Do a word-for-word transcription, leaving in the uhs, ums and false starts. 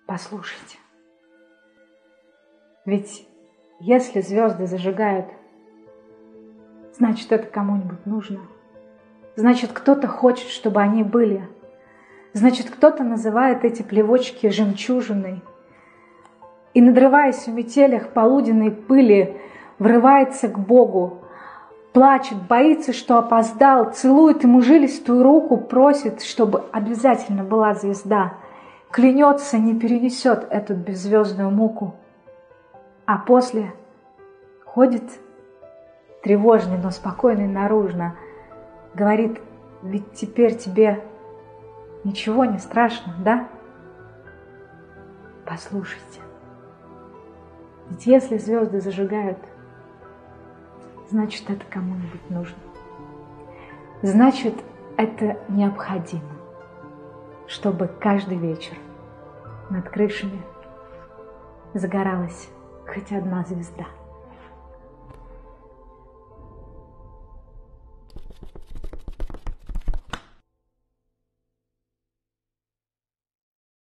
Послушайте. Ведь если звезды зажигают, значит, это кому-нибудь нужно. Значит, кто-то хочет, чтобы они были. Значит, кто-то называет эти плевочки жемчужиной. И, надрываясь в метелях полуденной пыли, врывается к Богу, плачет, боится, что опоздал, целует ему жилистую руку, просит, чтобы обязательно была звезда, клянется, не перенесет эту беззвездную муку. А после ходит тревожный, но спокойный наружно, говорит: ведь теперь тебе ничего не страшно, да? Послушайте, ведь если звезды зажигают, значит, это кому-нибудь нужно. Значит, это необходимо, чтобы каждый вечер над крышами загоралась хоть одна звезда.